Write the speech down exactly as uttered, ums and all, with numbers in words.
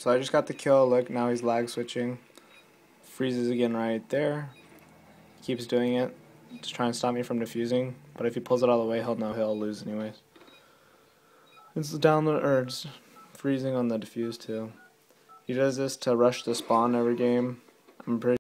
So I just got the kill. Look, now he's lag switching. Freezes again right there. He keeps doing it to try and stop me from defusing. But if he pulls it all the way, he'll know he'll lose anyways. It's down the or it's freezing on the defuse too. He does this to rush the spawn every game. I'm pretty